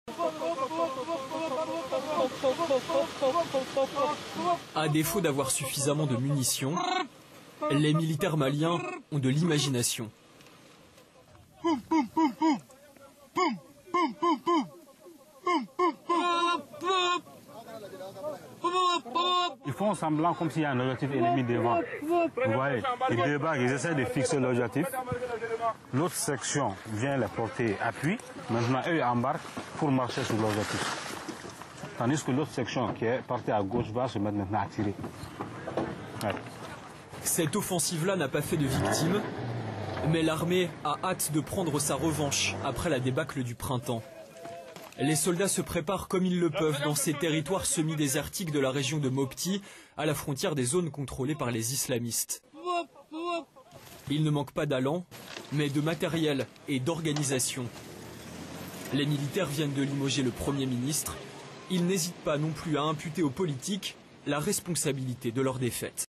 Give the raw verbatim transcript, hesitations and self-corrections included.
À défaut d'avoir suffisamment de munitions, les militaires maliens ont de l'imagination. Ils font semblant comme s'il y a un objectif ennemi devant. Vous voyez, ils débarquent, ils essaient de fixer l'objectif. L'autre section vient les porter appui. Maintenant, eux embarquent pour marcher sur l'objectif. Tandis que l'autre section qui est partie à gauche va se mettre maintenant à tirer. Ouais. Cette offensive-là n'a pas fait de victimes, mais l'armée a hâte de prendre sa revanche après la débâcle du printemps. Les soldats se préparent comme ils le peuvent dans ces territoires semi-désertiques de la région de Mopti, à la frontière des zones contrôlées par les islamistes. Il ne manque pas d'allant, mais de matériel et d'organisation. Les militaires viennent de limoger le Premier ministre. Ils n'hésitent pas non plus à imputer aux politiques la responsabilité de leur défaite.